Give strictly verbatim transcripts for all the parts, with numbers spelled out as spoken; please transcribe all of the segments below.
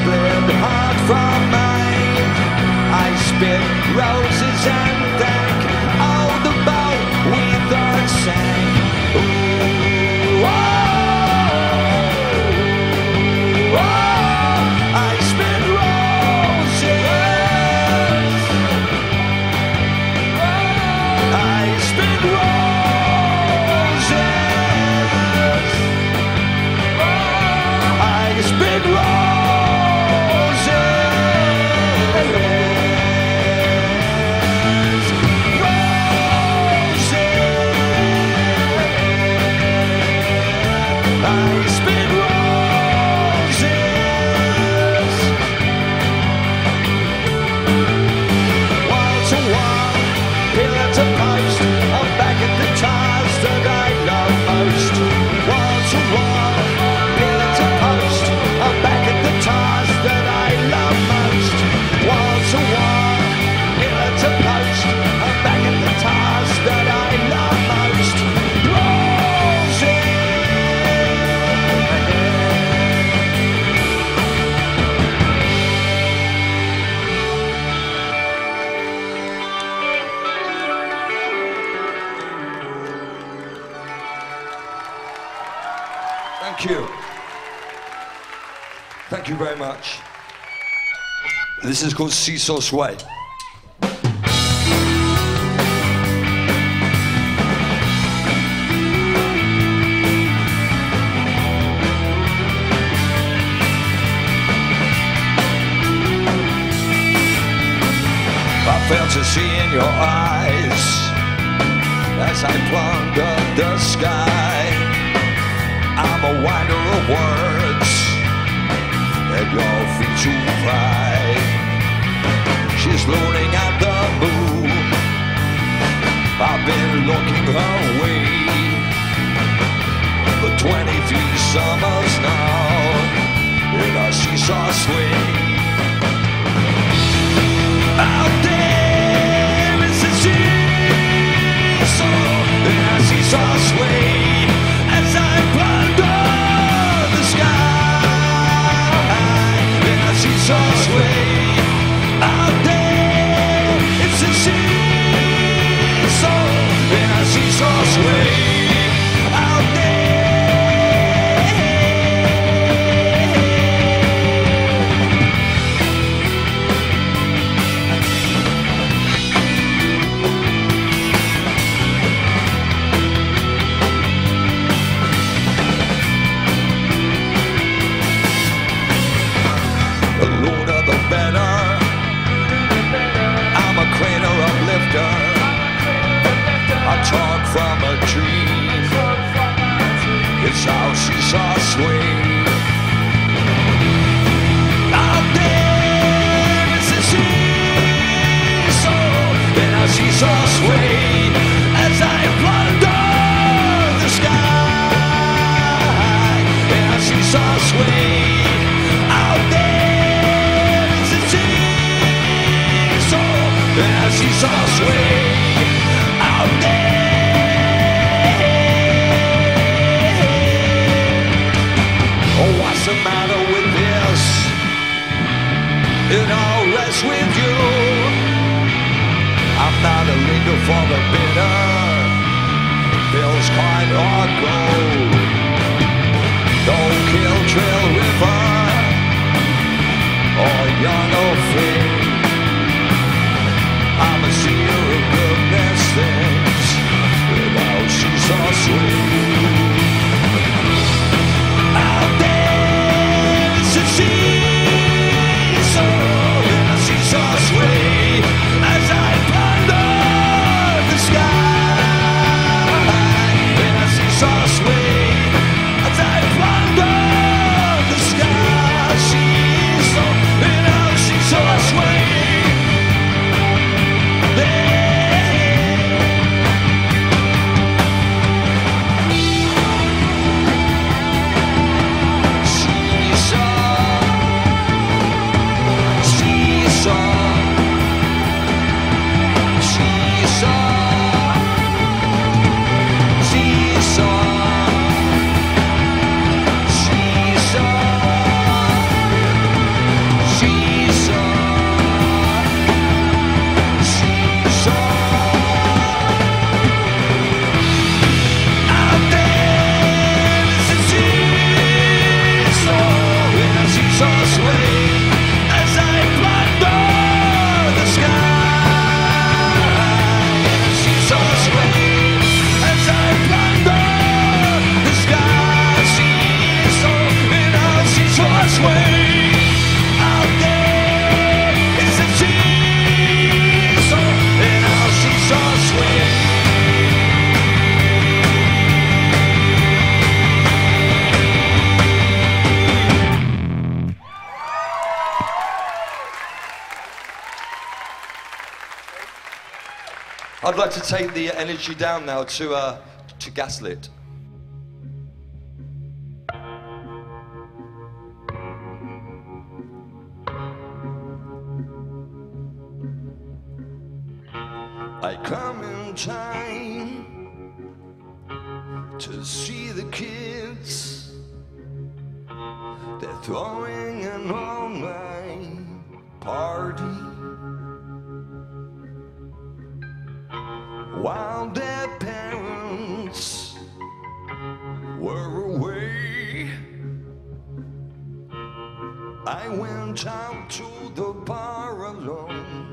split heart from mine. I spit roses and thank all the boat we thought sank. Ooh, oh, oh, I spit roses. I spit roses. I spit roses. Thank you. Thank you very much. This is called Seesaw Sway. I failed to see in your eyes as I plundered the sky. I'm a winder of words at your feet to cry. She's looking at the moon. I've been looking her way for twenty-three summers now in a seesaw sway. Out there is a seesaw in a seesaw sway. As I plunder the sky in a seesaw sway. Out there, it's a seesaw in a seesaw sway. Out talk from a dream. It's how seesaw sway. Out there is a seesaw in a seesaw sway. As I plunder the sky in a seesaw sway. Out there is a seesaw in a seesaw sway. Out there. What's the matter with this? It all rests with you. I'm not a linger for the bitter. Feels quite hard gold. Don't kill Trail River or young or free. I'm a seer of goodness things without seesaw sway. Out there is a seesaw in a seesaw sway. As I plunder the sky in a seesaw sway. I'd like to take the energy down now to, uh, to Gaslit. I come in time to see the kids. They're throwing an all-night party while their parents were away. I went out to the bar alone.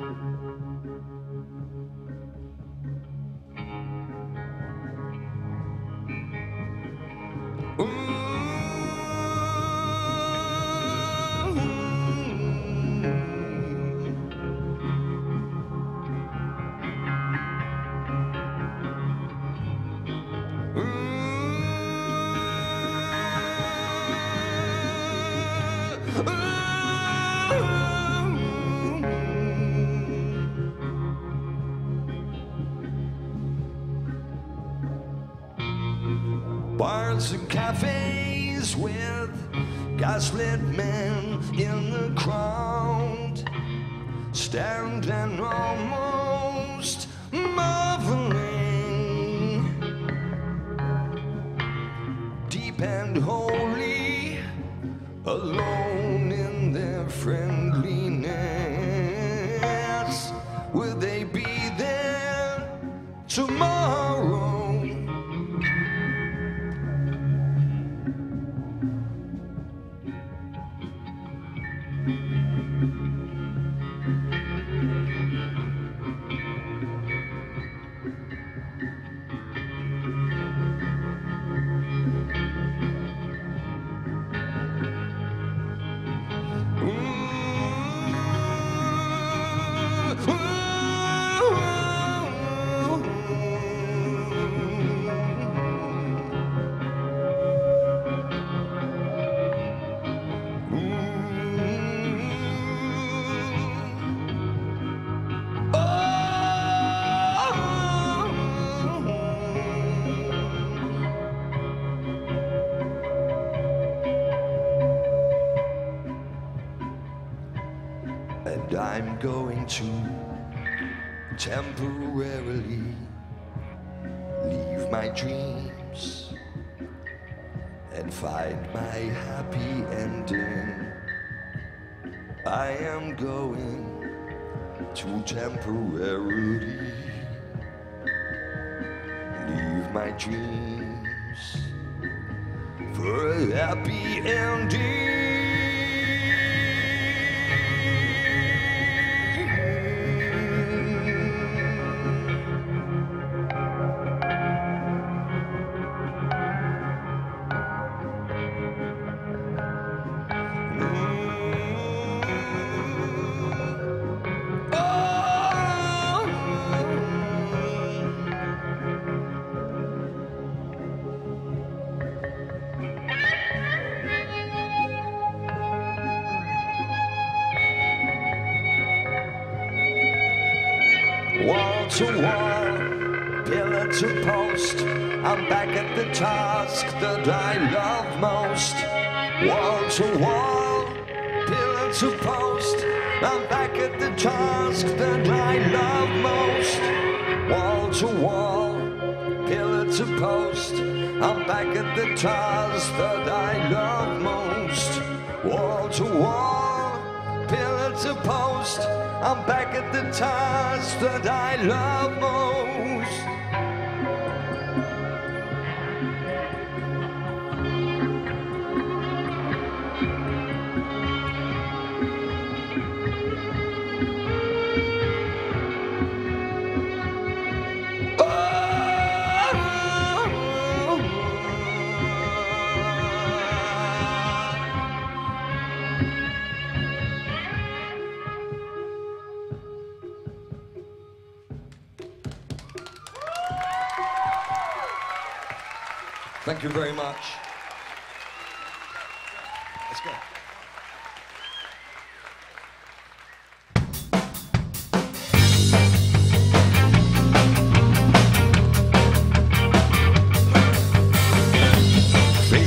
Bars and cafes with gaslit men in the crowd, standing almost marveling, deep and holy, alone in their friendliness. Will they be there tomorrow? And I'm going to temporarily leave my dreams and find my happy ending. I am going to temporarily leave my dreams for a happy ending. Wall to wall, pillar to post, I'm back at the task that I love most. Wall to wall, pillar to post, I'm back at the task that I love most. Wall to wall, pillar to post, I'm back at the task that I love most. Wall to wall, pillar to post, I'm back at the task that I love most. Thank you very much. Let's go.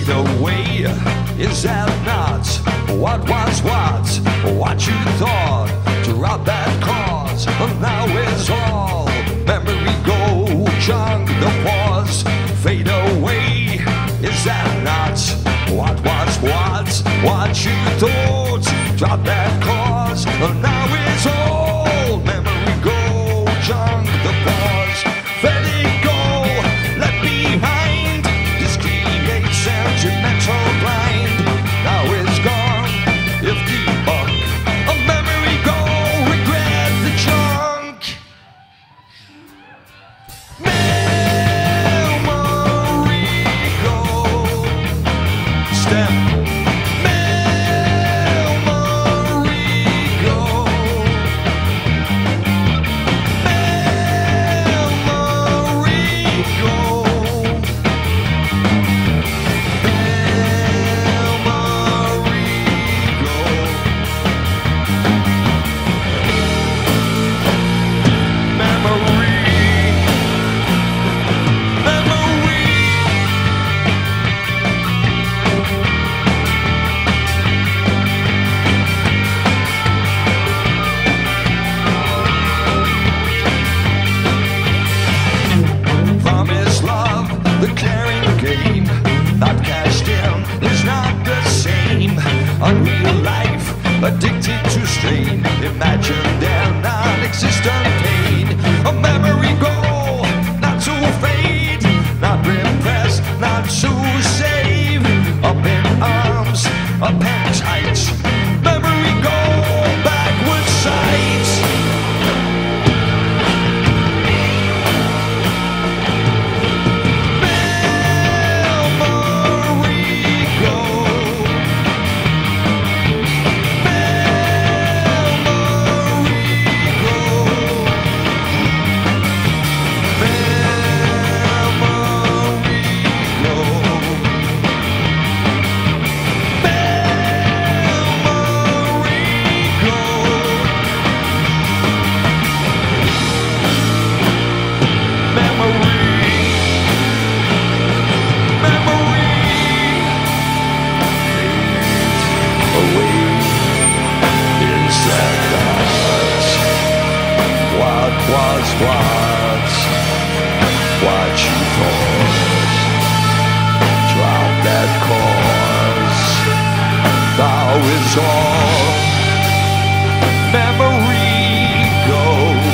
fade away. Is that not what was what? What you thought? Drop that cause. Now it's all memory go. Junk the pause. Fade away. Is that not what was what? What you thought? Drop that cause. Now it's all memory go. Junk the pause. Let it go. Let behind. This creates sentimental blind. Now it's gone. If debunk a memory go. Regret the junk. Memory go. Step. Unreal life, addicted to strain. Imagine their non-existent pain. A memory goal, not to fade, not repress, not to save. Up in arms, up in tight. Memory goal, backward sight. Was what, what you thought. Drop that cause. Now is all memory goes.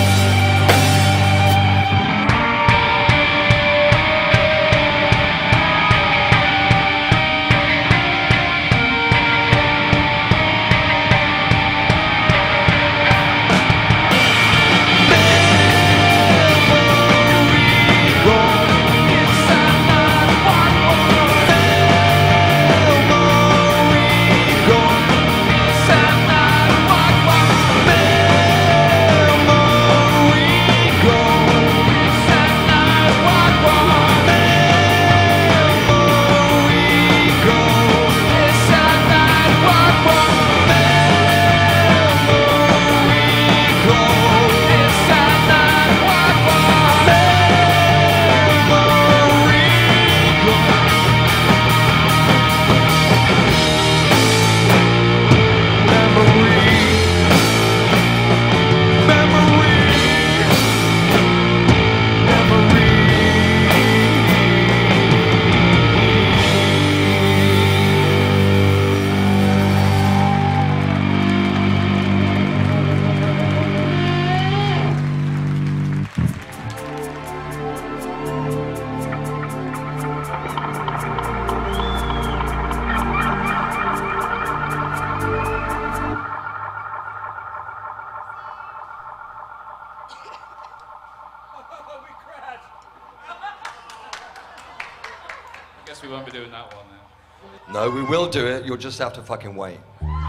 Guess we won't be doing that one then. No, we will do it. You'll just have to fucking wait.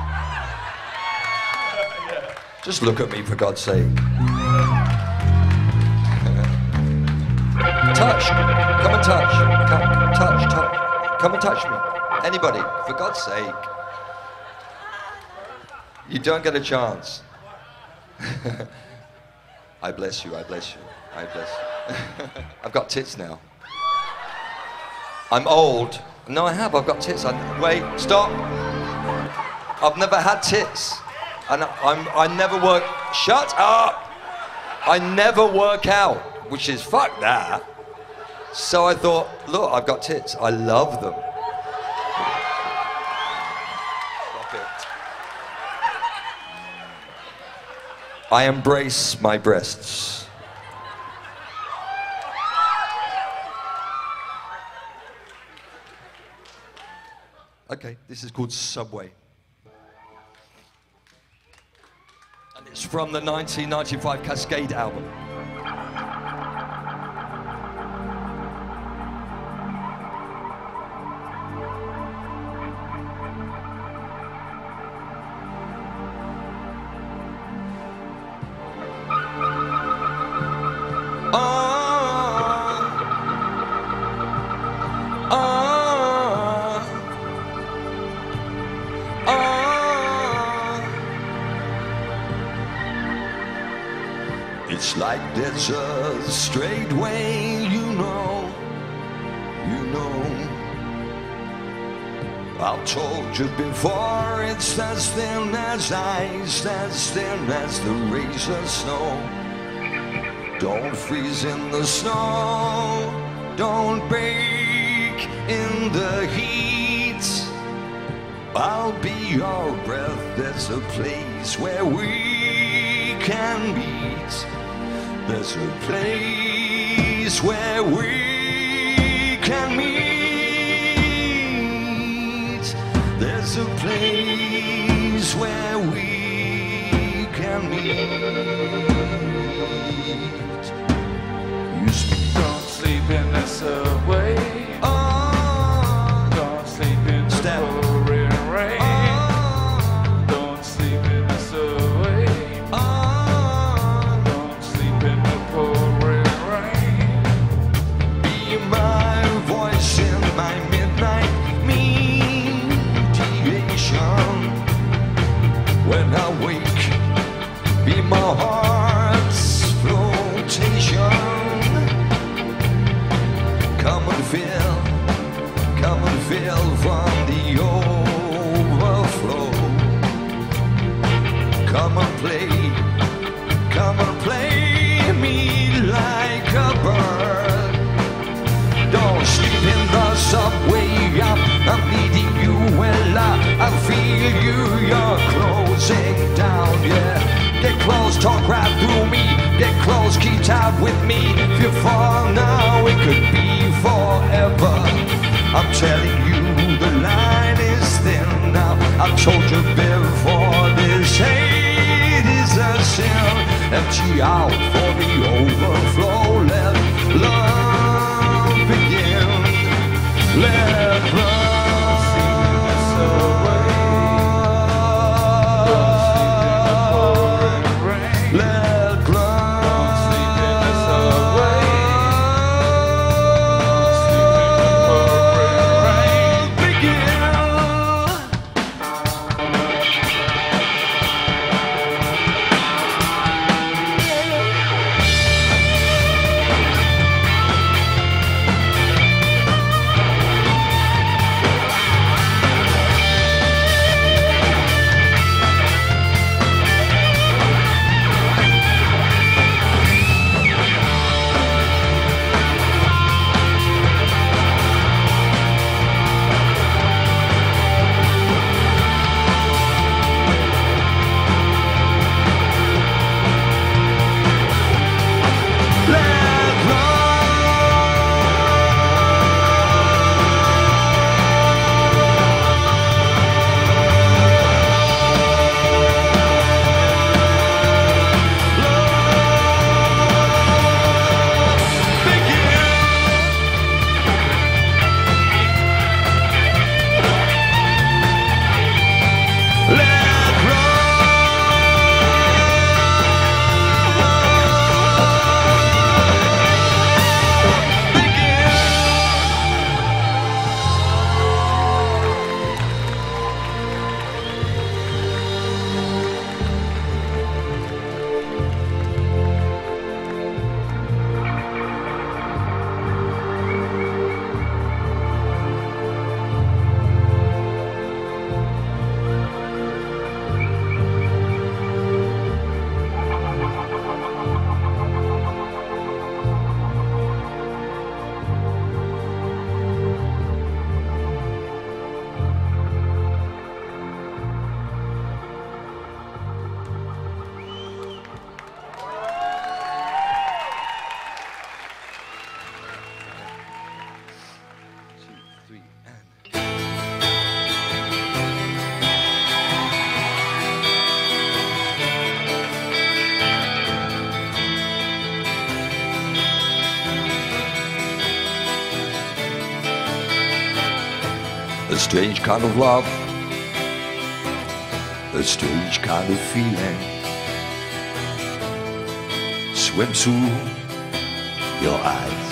Yeah. Just look at me, for God's sake. Touch. Come and touch. Come, touch, touch. Come and touch me. Anybody, for God's sake. You don't get a chance. I bless you, I bless you, I bless you. I've got tits now. I'm old. No, I have. I've got tits. I, wait, stop. I've never had tits. And I'm, I never work. Shut up. I never work out, which is fuck that. So I thought, look, I've got tits. I love them. Stop it. I embrace my breasts. Okay, this is called Subway. And it's from the nineteen ninety-five Cascade album. It's like there's a straight way, you know, you know. I've told you before, it's as thin as ice, as thin as the razor snow. Don't freeze in the snow, don't bake in the heat. I'll be your breath, there's a place where we can meet. There's a place where we can meet. There's a place where we can meet. You speak. Don't sleep in the subway. Oh, Don't sleep in the Step. pouring rain. oh, Don't sleep in the subway. oh. Don't sleep in the pouring rain. Be my voice in my midnight mediation. When I wake, be my heart's flotation. Come and feel, come and feel from the overflow. Come and play, come and play me like a bird. Don't sleep in the subway, I'm, I'm needing you well, I, I feel you, you're closing down, yeah. Get close, talk right through me, get close, keep tight with me. If you fall now, it could be forever. I'm telling you, the line is thin now. I told you before, this hate is a sin. Empty out for the overflow, let love begin. Let love. Let love begin. A strange kind of love, a strange kind of feeling swims through your eyes.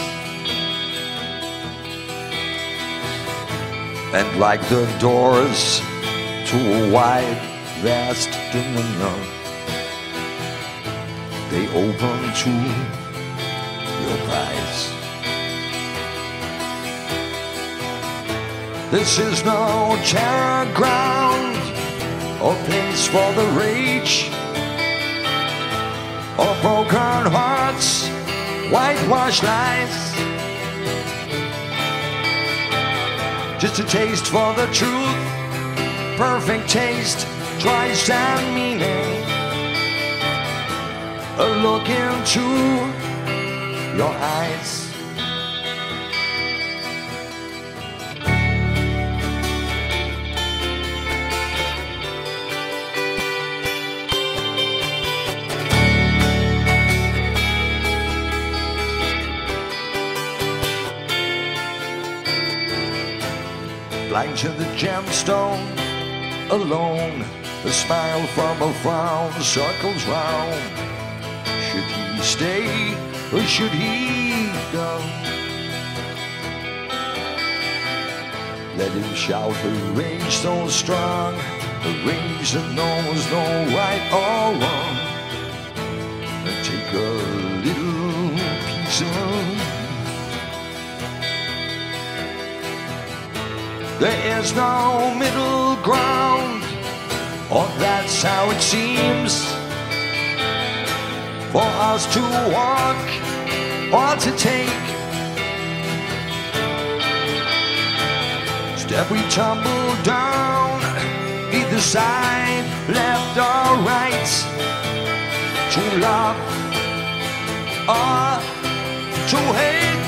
And like the doors to a wide, vast dominion, they open to your prize. This is no terror ground or place for the rage, or broken hearts, whitewashed lies. Just a taste for the truth, perfect taste, twice and meaning. A look into your eyes. Blind to the gemstone, alone, a smile from a frown circles round. Should he stay or should he go? Let him shout a rage so strong, a rage that knows no right or wrong, and take a little piece of. There is no middle ground, or that's how it seems, for us to walk or to take. Step we tumble down, either side, left or right, to love or to hate.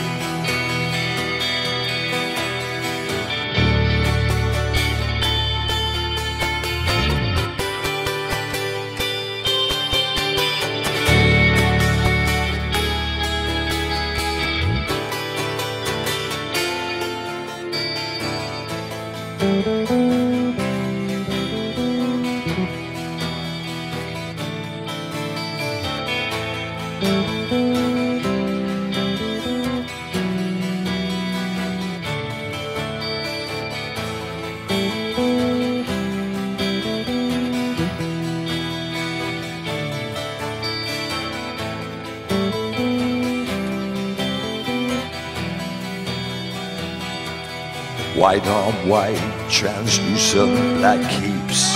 White on white, translucent black capes,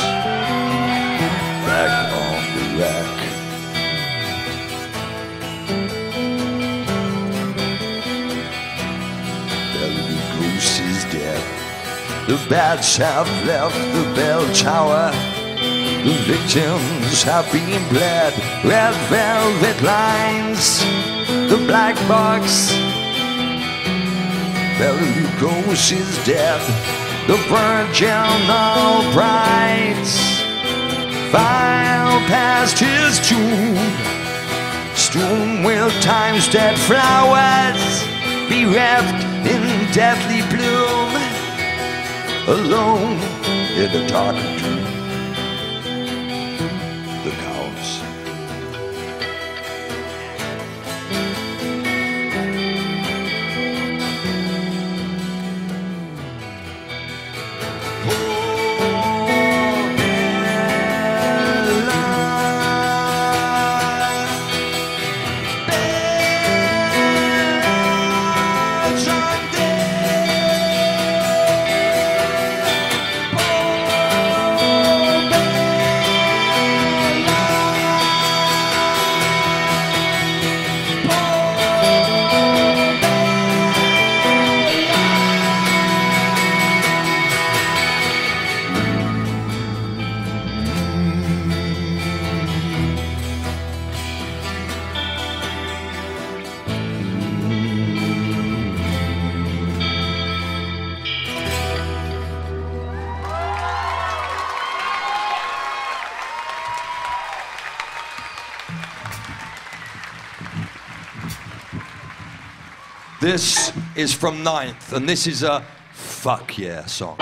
back on the rack. Bellevue Goose is dead. The bats have left the bell tower. The victims have been bled. Red velvet lines, the black box. Bellevue Ghost is dead. The virginal brides file past his tomb, strewn with time's dead flowers, bereft in deathly bloom, alone in a dark tomb. The cows. This is from Ninth, and this is a fuck yeah song.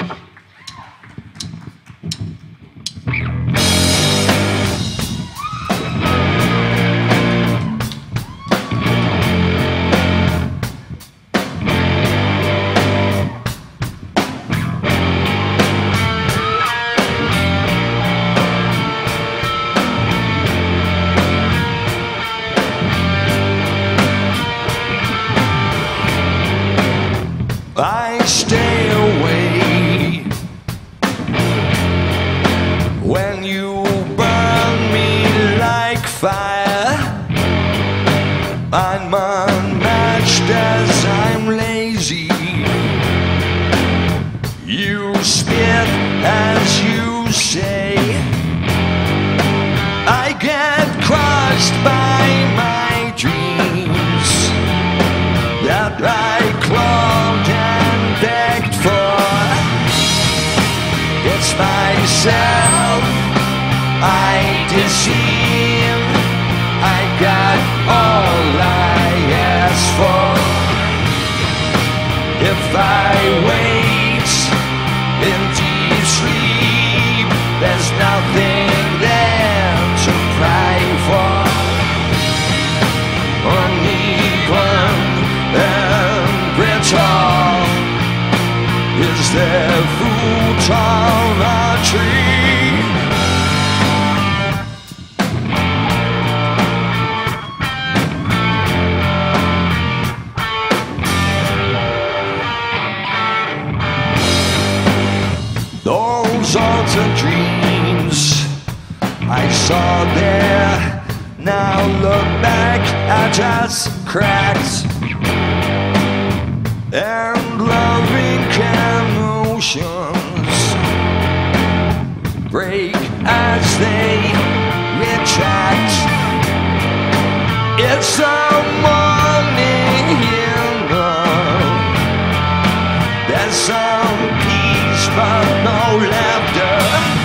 I stay away when you burn me like fire. I'm unmatched as I'm lazy. You spit as you say. I get crushed by my dreams that I clawed and begged for. It's myself I deceive. I got all I ask for. If I wait in deep sleep, there's nothing there to cry for. Uneven and brittle is there fruit on a tree. Those altered dreams I saw there now look back at us cracked and loving emotions break as they retract. It's a morning, you know. There's some peace but no laughter.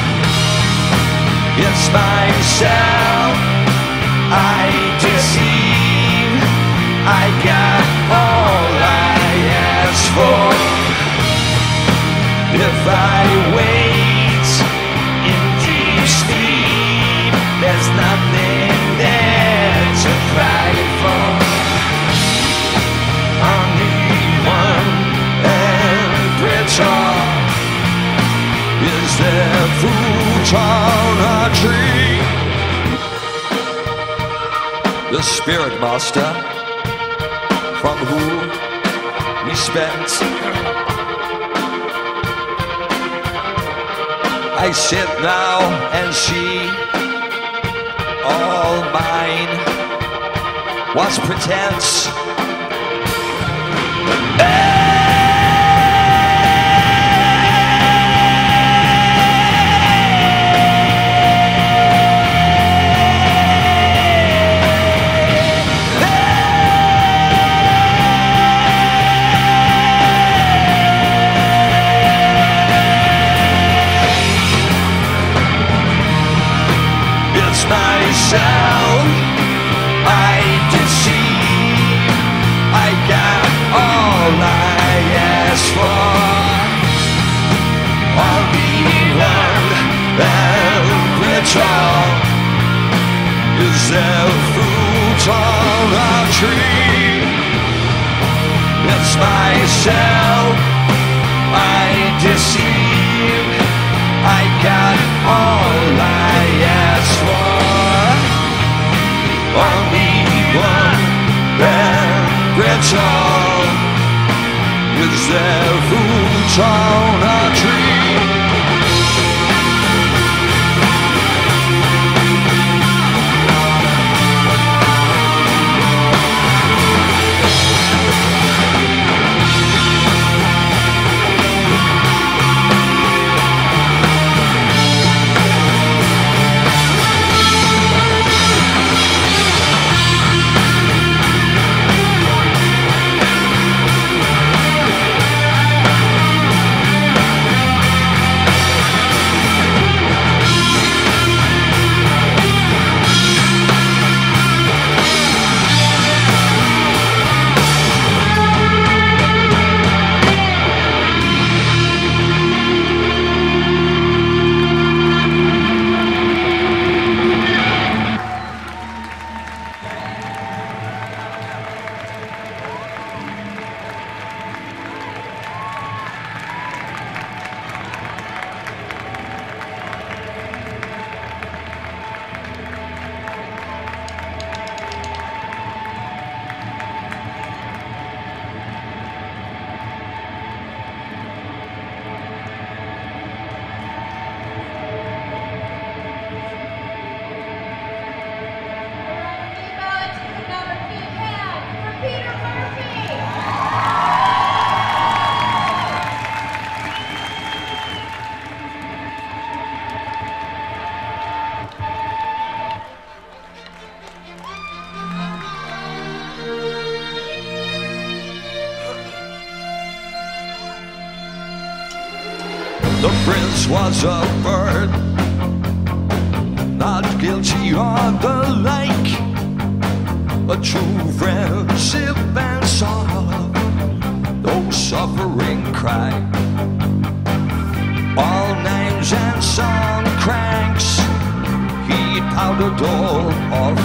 It's myself I deceive. I got all I ask for. If I wait in deep sleep, there's nothing there to cry for. Uneven and brittle is there fruit on a tree. The spirit master from whom we spent. I sit now and see all mine was pretense. Myself I deceive. I got all I ask for. Uneven and brittle is there fruit on a tree. It's myself I deceive. I got all I ask for. Uneven and brittle is there fruit on a tree. The prince was a bird, not guilty of the like. A true friendship and sorrow, though suffering cry. All names and song cranks, he'd powdered all off.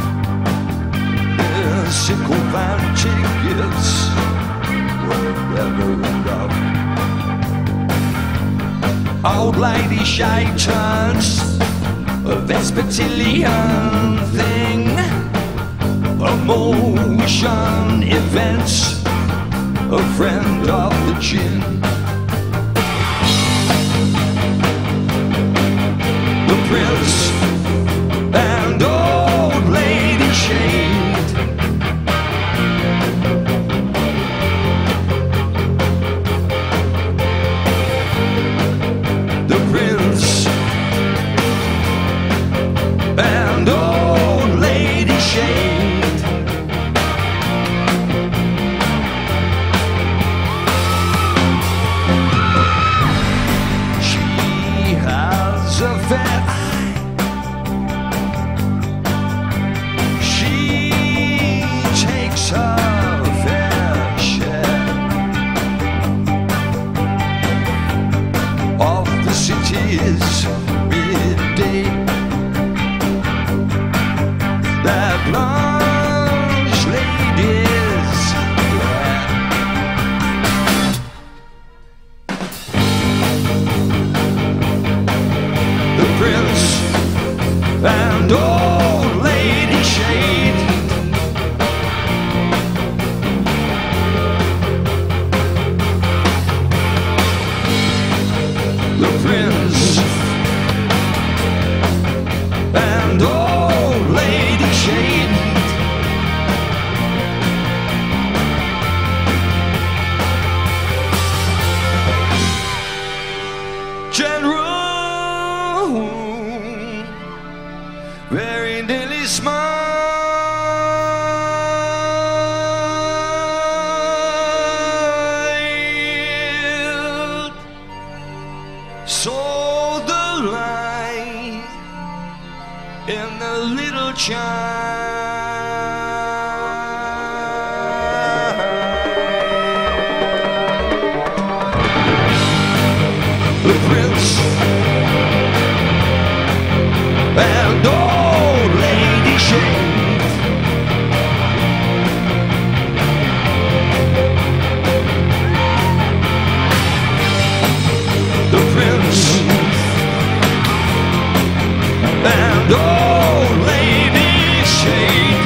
His sycophantic gifts were never enough. Old lady Shaitan's a Vespertilian thing, emotion, events, a friend of the jinn. The prince and old lady Shade, the prince and old lady Shade. She has a fair eye, she takes her fair share of the city's midday. That blanche lady's glare. The prince and old lady Shade, the prince and old lady Shade. General, very nearly smiled, saw the light in the little child. The prince and old lady Shade, the prince and old lady Shade.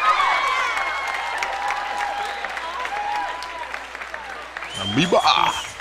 Amoeba.